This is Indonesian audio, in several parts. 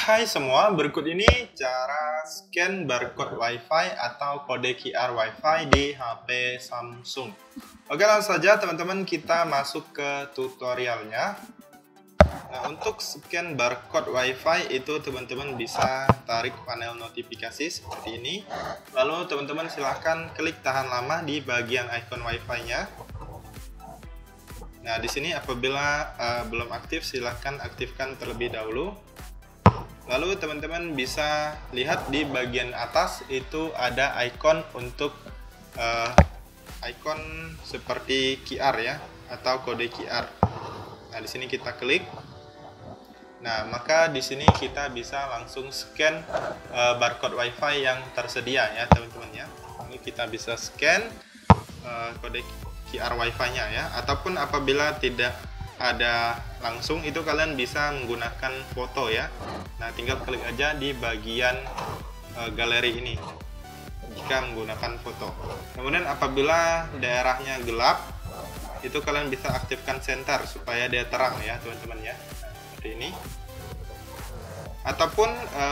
Hai semua, berikut ini cara scan barcode WiFi atau kode QR WiFi di HP Samsung. Oke, langsung saja teman-teman kita masuk ke tutorialnya. Nah, untuk scan barcode WiFi itu teman-teman bisa tarik panel notifikasi seperti ini. Lalu teman-teman silahkan klik tahan lama di bagian icon WiFi-nya. Nah, di sini apabila belum aktif silahkan aktifkan terlebih dahulu. Lalu teman-teman bisa lihat di bagian atas itu ada icon untuk icon seperti QR ya, atau kode QR. Nah, di sini kita klik. Nah, maka di sini kita bisa langsung scan barcode WiFi yang tersedia ya, teman-teman ya. Ini kita bisa scan kode QR WiFi-nya ya, ataupun apabila tidak ada langsung itu kalian bisa menggunakan foto ya. Nah, tinggal klik aja di bagian galeri ini jika menggunakan foto. Kemudian apabila daerahnya gelap itu kalian bisa aktifkan center supaya dia terang ya, teman-teman ya. Nah, seperti ini. Ataupun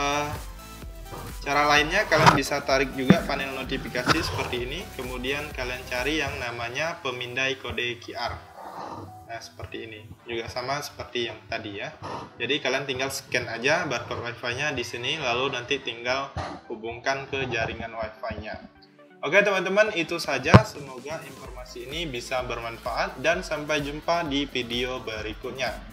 cara lainnya kalian bisa tarik juga panel notifikasi seperti ini, kemudian kalian cari yang namanya pemindai kode QR. Nah, seperti ini juga sama seperti yang tadi ya. Jadi kalian tinggal scan aja barcode WiFi-nya di sini, lalu nanti tinggal hubungkan ke jaringan WiFi-nya. Oke teman-teman, itu saja. Semoga informasi ini bisa bermanfaat dan sampai jumpa di video berikutnya.